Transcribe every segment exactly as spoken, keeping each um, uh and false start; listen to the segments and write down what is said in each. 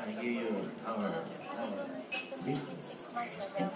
I give you our, our greetings. Six months ago,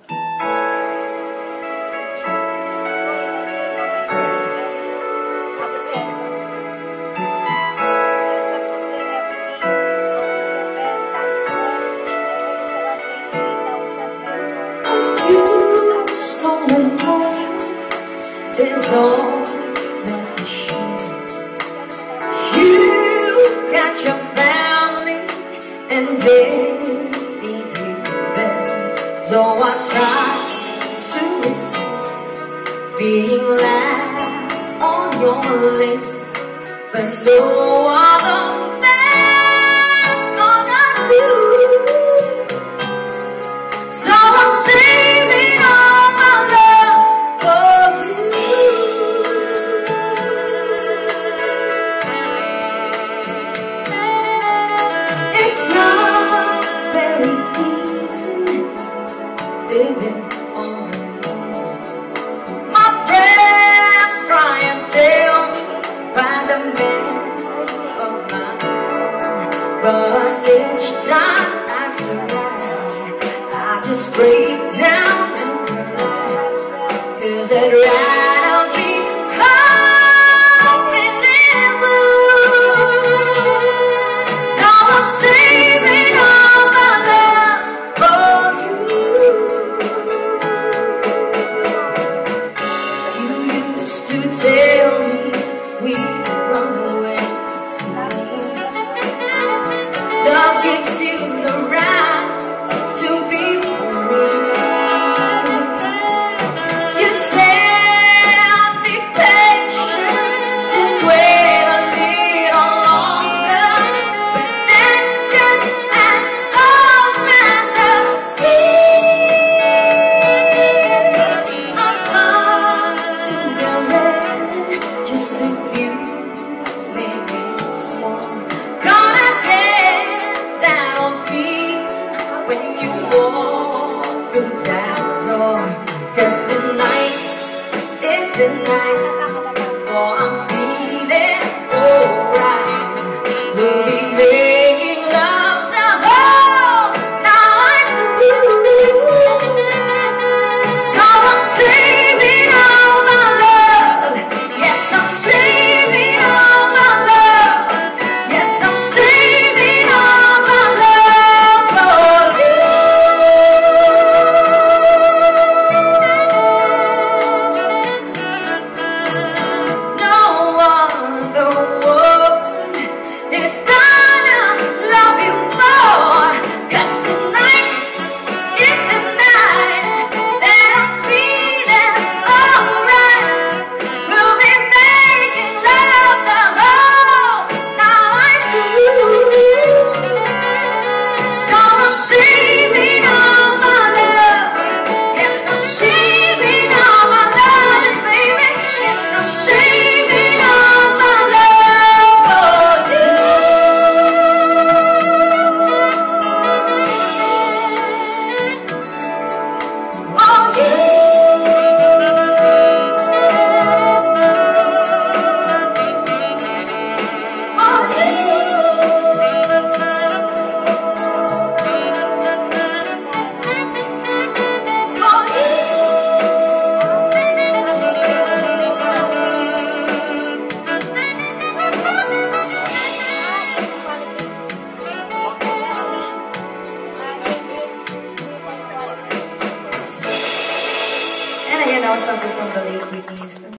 stolen moments is all that we share. You got your family and they need you there. So I try to resist being last on your list, but no other man gonna do. So I'm saving all my love for you. It's not very easy living on alone. My friends try and tell me find a man of my own, but each time I try, I just break down and cry, 'cause I'd rather be hoping in blue. So I'm saving all my love for you. You used to tell me we'd run away tonight. Love gives you the right to be free. You said be patient, just wait a little longer, but that's just an old fantasy. I'm far too young, just a few minutes more. Gonna dance out on feet when you walk through that door. 'Cause tonight is the night, for I'm feeling alright. We'll be making love the whole night through. So I'm saving all my love. Yes, I'm saving all my love. Yes, I'm saving all my love for you. No other one is gonna love you more. 'Cause tonight is the night that I'm feeling alright. We'll be making love the whole night through. So I'm saving all my love. Yes, I'm saving all my love, baby. Yes, I'm saving all my love for you. For you. And ayan ako, sabi from the late Whitney Houston.